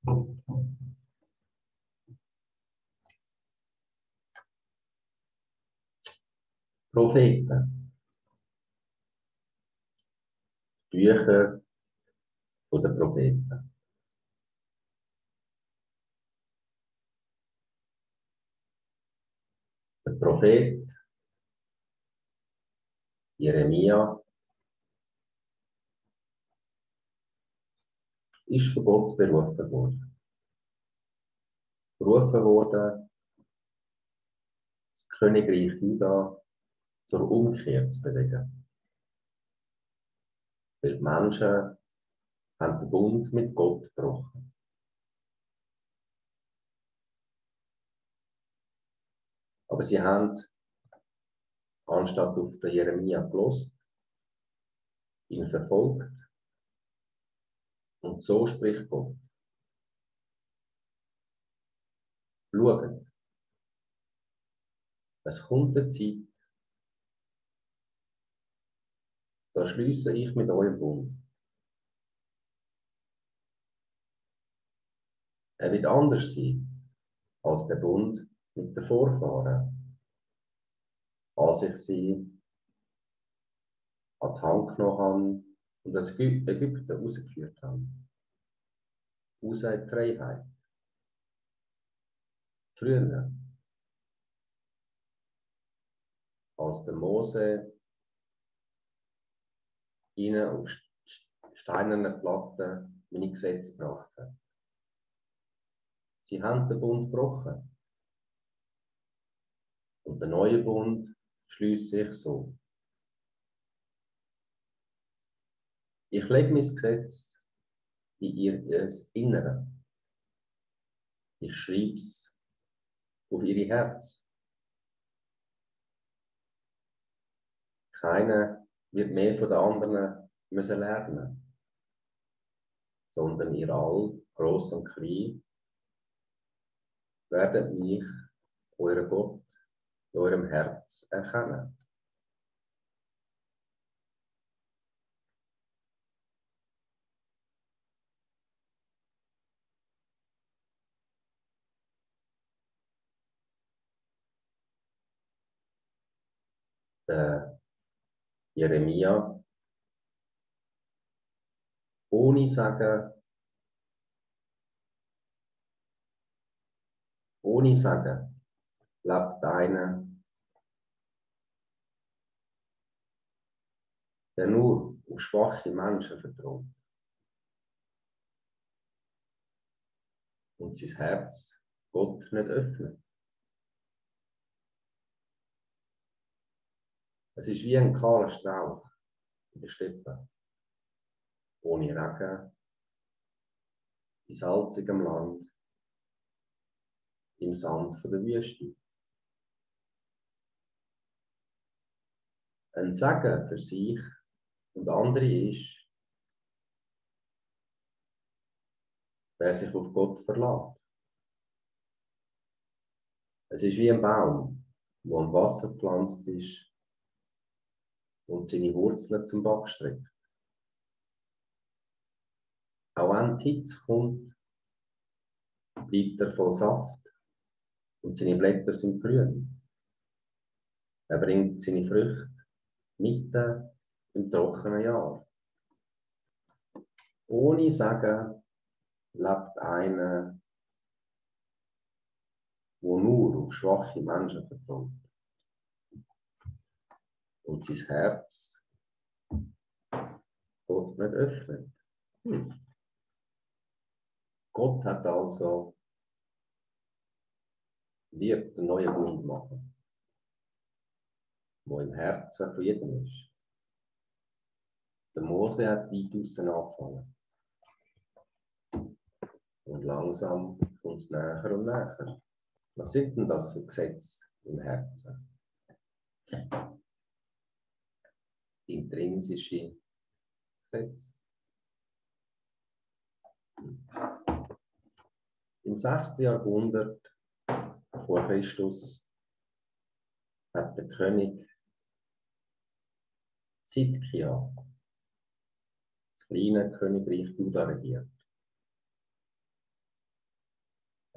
Propheten. Bücher der Propheten. Der Prophet Jeremia ist von Gott berufen worden. Berufen worden, das Königreich Juda zur Umkehr zu bewegen. Weil die Menschen haben den Bund mit Gott gebrochen. Aber sie haben, anstatt auf den Jeremia gelost, ihn verfolgt. Und so spricht Gott. Schaut, es kommt eine Zeit, da schliesse ich mit eurem Bund. Er wird anders sein als der Bund mit den Vorfahren, als ich sie an die Hand genommen habe und aus Ägypten rausgeführt habe. Raus in die Freiheit. Früher, als der Mose ihnen auf steinerne Platten meine Gesetze gebracht hat. Sie haben den Bund gebrochen. Und der neue Bund schließt sich so. Ich lege mein Gesetz in ihr Innere. Ich schreibe es auf ihre Herz. Keiner wird mehr von den anderen müssen lernen, sondern ihr all, gross und klein, werdet mich, euren Gott, in eurem Herz erkennen. Der Jeremia, ohne Sagen, lebt einer, der nur auf schwache Menschen vertraut und sein Herz Gott nicht öffnet. Es ist wie ein kahler Strauch in der Steppe, ohne Regen, in salzigem Land, im Sand von der Wüste. Ein Segen für sich und andere ist, wer sich auf Gott verlässt. Es ist wie ein Baum, der am Wasser gepflanzt ist und seine Wurzeln zum Bach streckt. Auch wenn die Hitze kommt, bleibt er voll Saft und seine Blätter sind grün. Er bringt seine Früchte mitten im trockenen Jahr. Ohne Sagen lebt einer, der nur auf schwache Menschen vertraut und sein Herz Gott nicht öffnet. Gott hat also, wird einen neuen Bund machen, der im Herzen von jedem ist. Der Mose hat weit aussen angefangen. Und langsam kommt es näher und näher. Was sind denn das für Gesetze im Herzen? Intrinsische Gesetze. Im 6. Jahrhundert vor Christus hat der König Sidkia das kleine Königreich Juda regiert.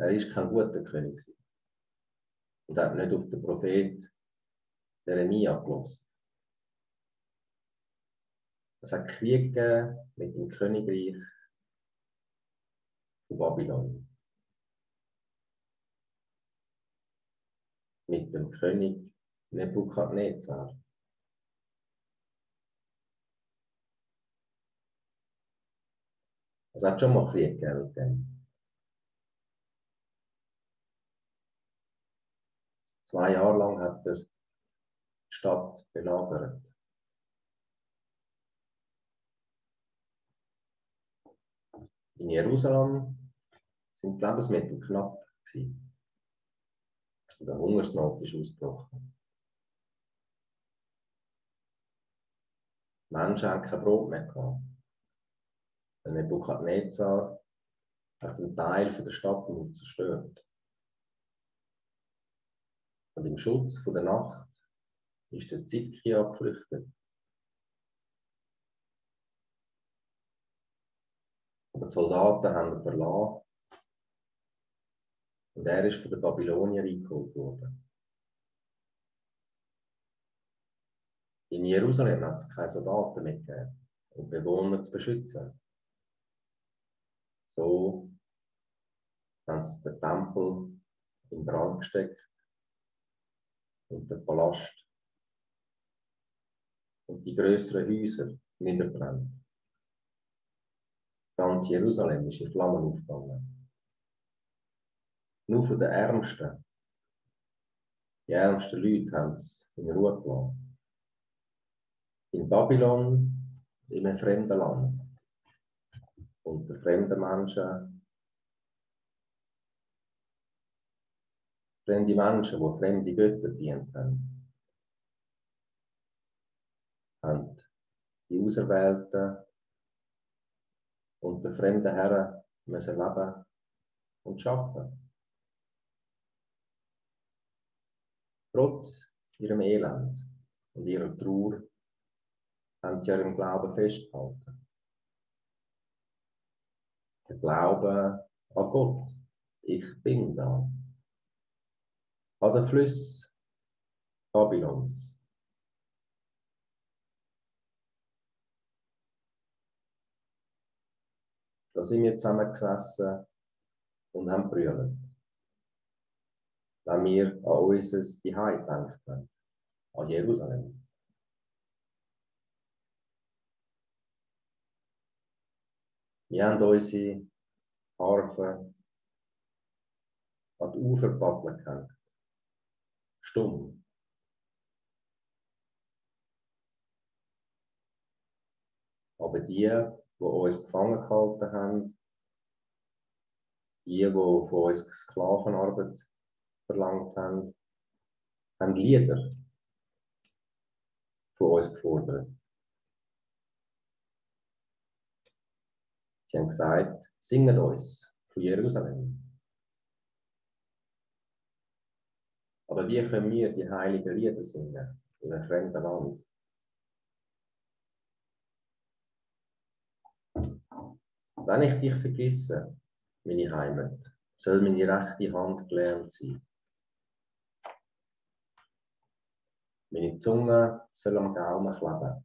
Er ist kein guter König gewesen. Und er hat nicht auf den Prophet Jeremia gehört. Es hat Krieg gegeben mit dem Königreich von Babylon. Mit dem König Nebukadnezar. Es hat schon mal Krieg gegeben mit dem. 2 Jahre lang hat er die Stadt belagert. In Jerusalem sind die Lebensmittel knapp gewesen. Und eine Hungersnot ist ausgebrochen. Die Menschen haben kein Brot mehr gehabt. Der Nebukadnezar hat einen Teil der Stadt zerstört. Und im Schutz von der Nacht ist der Zidkia geflüchtet. Aber die Soldaten haben ihn verlassen. Und er ist von den Babyloniern eingeholt worden. In Jerusalem hat es keine Soldaten mehr gegeben, um die Bewohner zu beschützen. So haben sie den Tempel in Brand gesteckt und den Palast und die grösseren Häuser niedergebrannt. Ganz Jerusalem ist in Flammen aufgegangen. Nur von den Ärmsten. Die ärmsten Leute haben es in Ruhe gelassen. In Babylon, in einem fremden Land. Unter fremden Menschen. Fremde Menschen, die fremde Götter dient haben. Haben die Auserwählten unter fremden Herren müssen leben und arbeiten. Trotz ihrem Elend und ihrer Trauer haben sie an ihrem Glauben festgehalten. Der Glaube an Gott. Ich bin da. An den Flüssen Babylons. Da sind wir zusammengesessen und haben gebrüllt. Wenn wir an unser Zuhause gedacht haben, an Jerusalem. Wir haben unsere Harfe an die Uferpaddel gehängt. Stumm. Aber die uns gefangen gehalten haben, die von uns Sklavenarbeit verlangt haben, haben Lieder von uns gefordert. Sie haben gesagt, singet uns von Jerusalem. Aber wie können wir die heiligen Lieder singen in einem fremden Land? Wenn ich dich vergesse, meine Heimat, soll meine rechte Hand gelähmt sein. Meine Zunge soll am Gaumen kleben.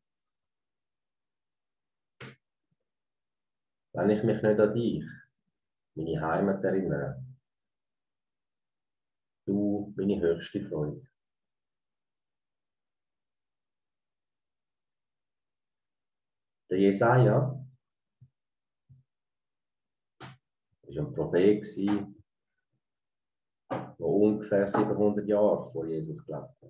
Wenn ich mich nicht an dich, meine Heimat, erinnere, du meine höchste Freude. Der Jesaja war ein Prophet, der ungefähr 700 Jahre vor Jesus gelebt hat.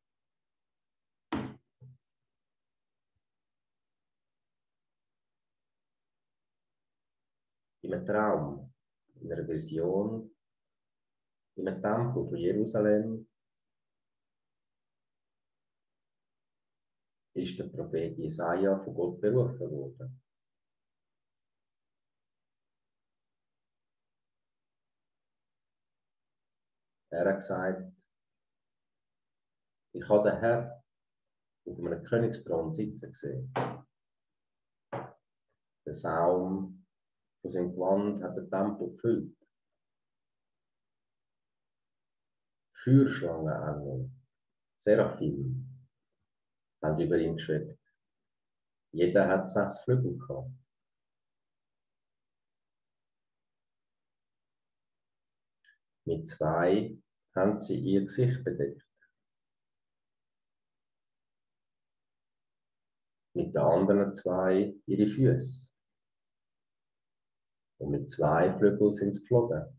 In einem Traum, in einer Vision, in einem Tempel von Jerusalem, ist der Prophet Jesaja von Gott berufen worden. Er hat gesagt, ich habe den Herrn auf einem Königsthron sitzen gesehen. Der Saum von seinem Gewand hat den Tempel gefüllt. Feuerschlangenengel, Seraphim, haben über ihn geschwebt. Jeder hat 6 Flügel gehabt. Mit 2 haben sie ihr Gesicht bedeckt. Mit den anderen 2 ihre Füße. Und mit 2 Flügeln sind sie geflogen.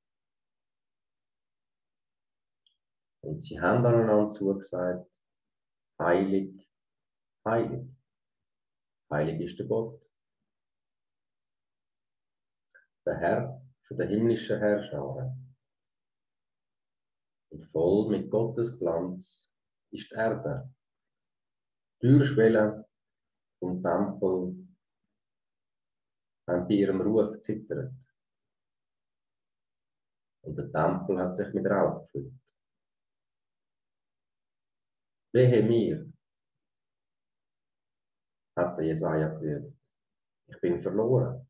Und sie haben aneinander zugesagt, heilig, heilig. Heilig ist der Gott. Der Herr von der himmlischen Herrscharen. Und voll mit Gottes Glanz ist die Erde. Die Türschwellen vom Tempel haben bei ihrem Ruf gezittert. Und der Tempel hat sich mit Rauch gefüllt. Wehe mir, hat der Jesaja gerufen. Ich bin verloren.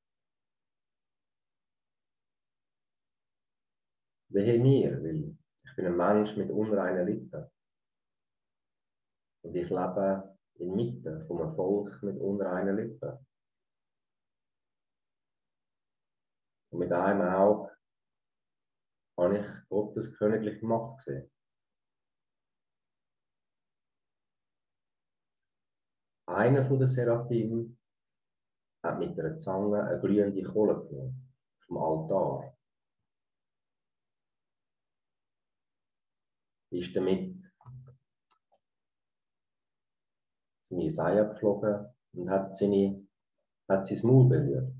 Wehe mir, weil ich bin ein Mensch mit unreinen Lippen. Und ich lebe inmitten von einem Volk mit unreinen Lippen. Und mit einem Auge habe ich Gottes königliche Macht gesehen. Einer von den Seraphim hat mit einer Zange eine glühende Kohle genommen vom Altar. Ist damit zum Jesaja geflogen und hat sein Maul berührt.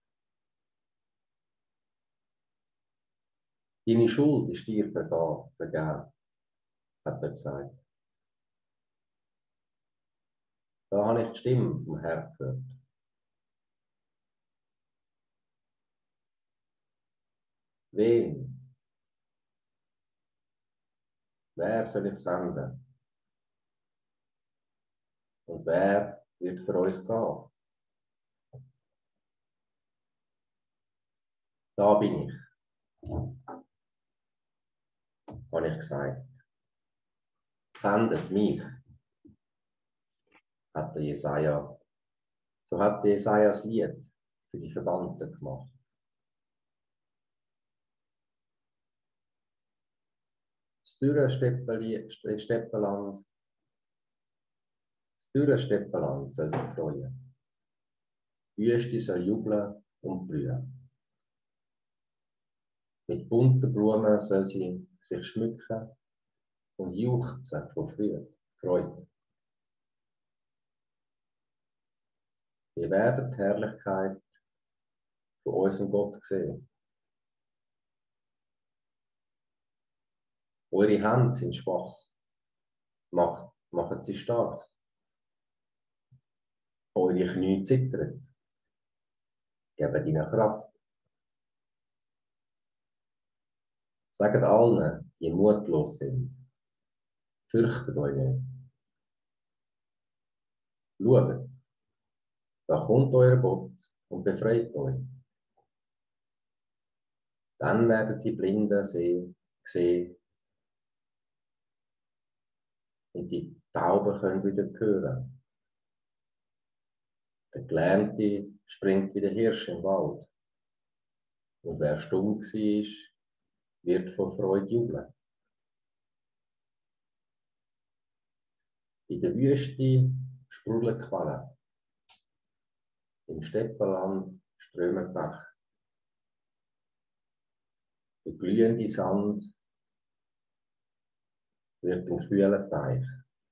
Deine Schuld ist dir vergeben, hat er gesagt. Da habe ich die Stimme vom Herrn gehört. Wen? Wer soll ich senden? Und wer wird für uns gehen? Da bin ich, habe ich gesagt. Sendet mich, hat der Jesaja. So hat der Jesaja das Lied für die Verbannten gemacht. Das dürre Steppenland soll sich freuen. Die Wüste soll jubeln und blühen. Mit bunten Blumen soll sie sich schmücken und juchzen von Freude. Ihr werdet die Herrlichkeit von unserem Gott sehen. Eure Hände sind schwach. Macht sie stark. Eure Knie zittern. Gebt ihnen Kraft. Sagt allen, die mutlos sind. Fürchtet euch nicht. Schaut, da kommt euer Gott und befreit euch. Dann werden die Blinden sehen und die Tauben können wieder hören. Der Gelernte springt wie der Hirsch im Wald. Und wer stumm war, wird vor Freude jubeln. In der Wüste sprudeln Quellen. Im Steppenland strömen Bach. Der glühende Sand wird ein kühler Teich.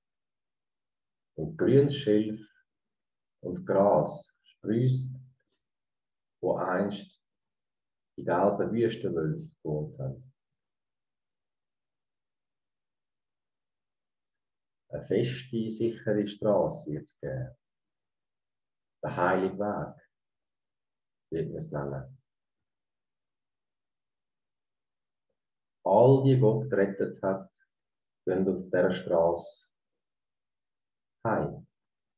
Und grünes Schilf und Gras sprießt, wo einst die gelben Wüstenwölfe gewohnt haben. Eine feste, sichere Straße wird es geben. Der heilige Weg wird man es nennen. All die Gott gerettet hat, gehen auf dieser Straße heim.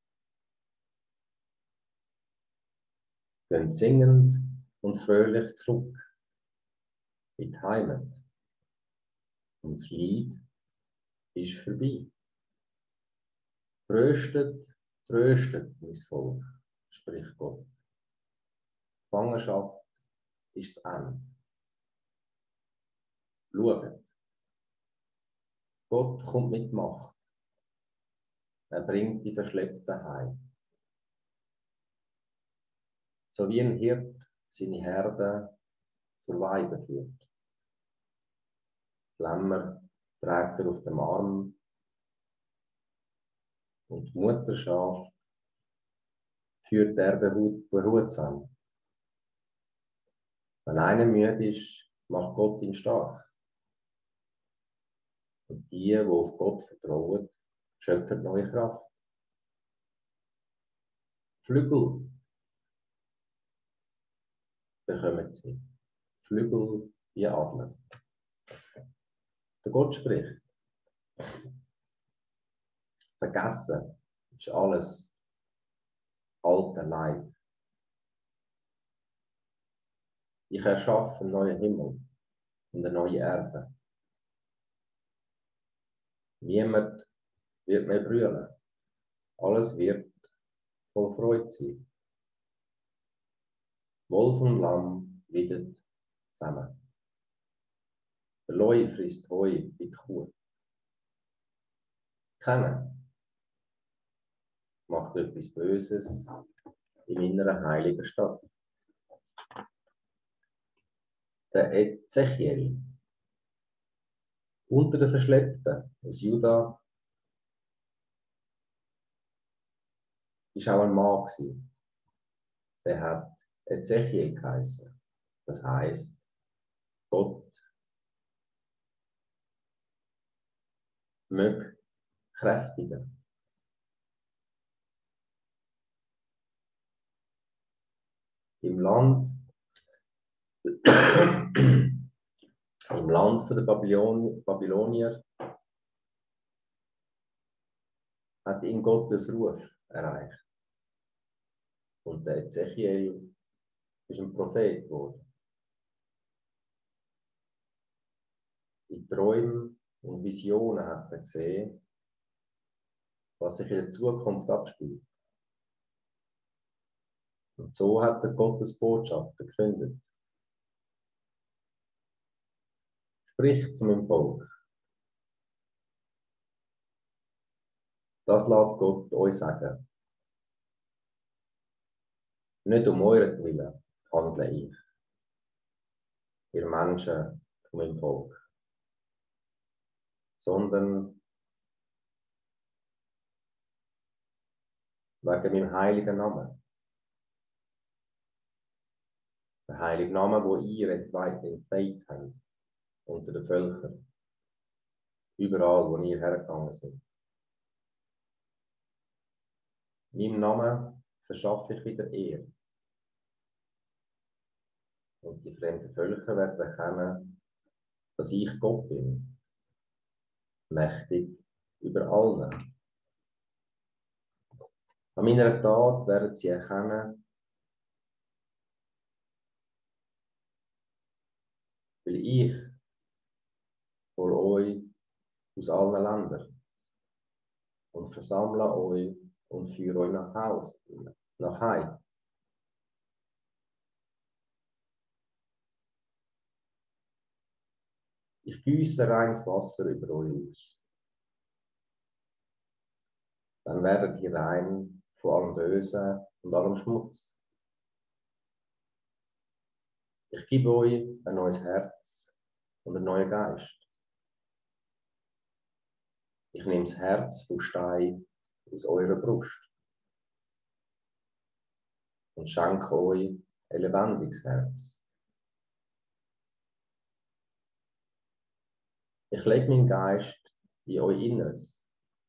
Gehen singend und fröhlich zurück in die Heimat. Und das Leid ist vorbei. Tröstet, tröstet, mein Volk, spricht Gott. Gefangenschaft ist das Ende. Schaut, Gott kommt mit Macht. Er bringt die Verschleppten heim. So wie ein Hirt seine Herde zur Weide führt. Die Lämmer trägt er auf dem Arm und die Mutterschaf führt er behutsam. Wenn einer müde ist, macht Gott ihn stark. Und die auf Gott vertrauen, schöpfen neue Kraft. Flügel bekommen sie. Flügel wie Adler. Der Gott spricht. Vergessen ist alles alte Leid. Ich erschaffe einen neuen Himmel und eine neue Erde. Niemand wird mehr brüllen. Alles wird voll Freude sein. Wolf und Lamm wieder zusammen. Der Leu frisst Heu wie die Kuh. Keiner macht etwas Böses in meiner heiligen Stadt. Der Ezechiel, unter den Verschleppten aus Juda, ist auch ein Mann gewesen. Der hat Ezechiel geheißen. Das heisst, Gott möge kräftigen. Im Land der Babylonier hat ihn Gottes Ruf erreicht. Und der Ezechiel ist ein Prophet geworden. In Träumen und Visionen hat er gesehen, was sich in der Zukunft abspielt. Und so hat er Gottes Botschaft verkündet. Sprich zu meinem Volk. Das lässt Gott euch sagen. Nicht um euren Willen handle ich, ihr Menschen von meinem Volk, sondern wegen meinem heiligen Namen. Der heilige Name, wo ihr entweiht habt unter den Völkern, überall, wo ihr hergegangen seid. Meinem Namen verschaffe ich wieder Ehre. Und die fremden Völker werden erkennen, dass ich Gott bin, mächtig über allen. An meiner Tat werden sie erkennen, weil ich vor euch aus allen Ländern und versammle euch und führe euch nach Hause, nach Heim. Ich gieße reines Wasser über euch aus. Dann werdet ihr rein von allem Bösen und allem Schmutz. Ich gebe euch ein neues Herz und einen neuen Geist. Ich nehme das Herz von Stein aus eurer Brust und schenke euch ein lebendiges Herz. Ich lege meinen Geist in euer Inneres,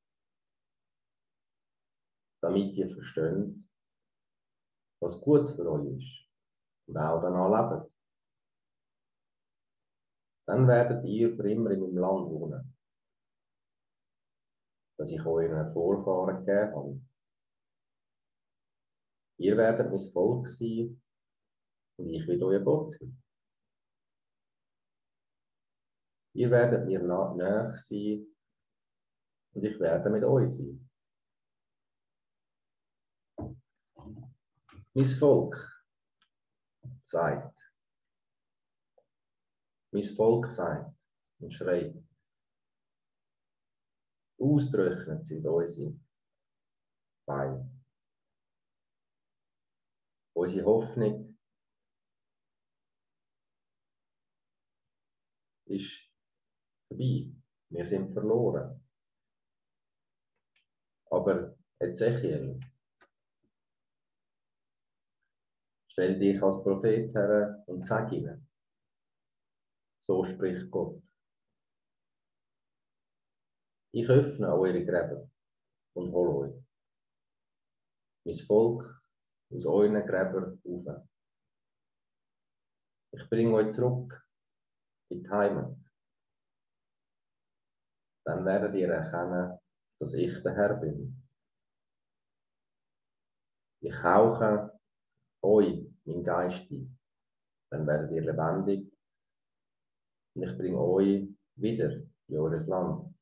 damit ihr versteht, was gut für euch ist und auch danach lebt. Dann werdet ihr für immer in meinem Land wohnen, das ich euren Vorfahren gegeben habe. Ihr werdet mein Volk sein und ich will euer Gott sein. Ihr werdet mir nahe sein und ich werde mit euch sein. Mein Volk sagt und schreit. Austrocknet sind unsere Beine. Unsere Hoffnung ist vorbei. Wir sind verloren. Aber Ezechiel, stell dich als Prophet her und sag ihnen, so spricht Gott. Ich öffne eure Gräber und hole euch. Mein Volk aus euren Gräbern auf. Ich bringe euch zurück in die Heimat. Dann werdet ihr erkennen, dass ich der Herr bin. Ich hauche euch mein Geist ein. Dann werdet ihr lebendig und ich bringe euch wieder in eures Land.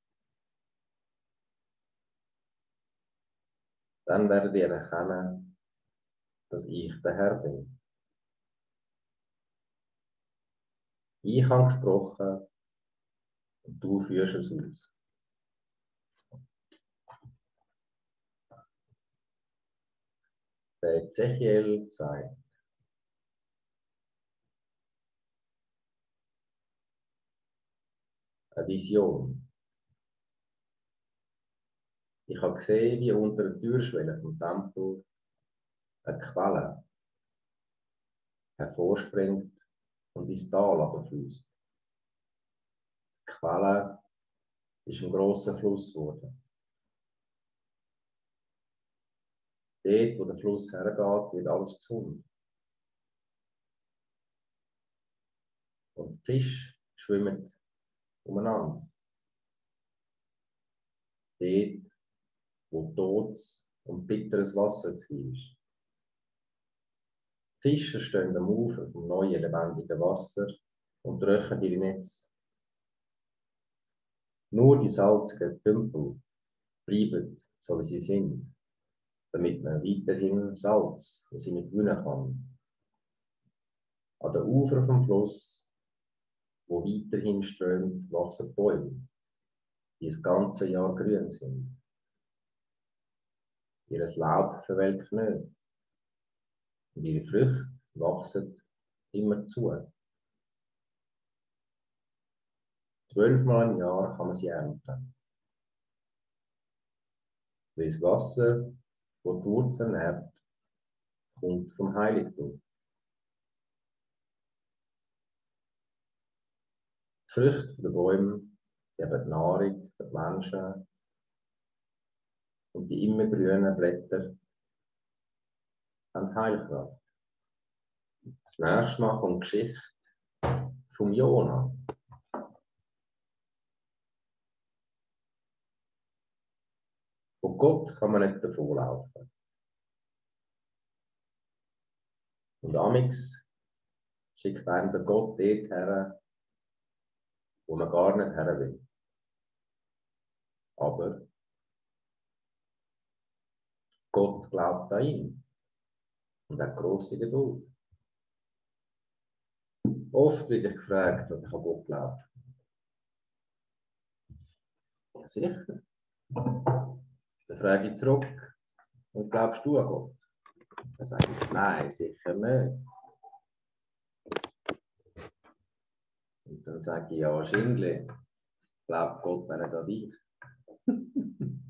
Dann werdet ihr erkennen, dass ich der Herr bin. Ich habe gesprochen und du führst es aus. Der Ezechiel sagt, eine Vision. Ich habe gesehen, wie unter der Türschwelle vom Tempel eine Quelle hervorspringt und ins Tal abfließt. Die Quelle ist ein grosser Fluss geworden. Dort, wo der Fluss hergeht, wird alles gesund. Und die Fische schwimmen umeinander. Dort, wo totes und bitteres Wasser war. Die Fische stehen am Ufer vom neuen lebendigen Wasser und trocknen ihre Netze. Nur die salzigen Tümpel bleiben, so wie sie sind, damit man weiterhin Salz aus ihnen gewinnen kann. An den Ufern vom Fluss, wo weiterhin strömt, wachsen Bäume, die das ganze Jahr grün sind. Ihr Laub verwelkt nicht und ihre Früchte wachsen immer zu. 12-mal im Jahr kann man sie ernten. Weil das Wasser, das die Wurzeln nährt, kommt vom Heiligtum. Die Früchte der Bäume geben die Nahrung für die Menschen und die immergrünen Blätter haben Heilkraft. Das nächste Mal kommt die Geschichte vom Jona. Von Gott kann man nicht davonlaufen. Und amix schickt einem der Gott dort her, wo man gar nicht her will. Aber Gott glaubt an ihn und hat grosse Geduld. Oft wird ich gefragt, ob ich an Gott glaube. Ja, sicher. Dann frage ich zurück, und glaubst du an Gott? Dann sage ich, nein, sicher nicht. Und dann sage ich, ja, wahrscheinlich glaubt Gott auch nicht an dich.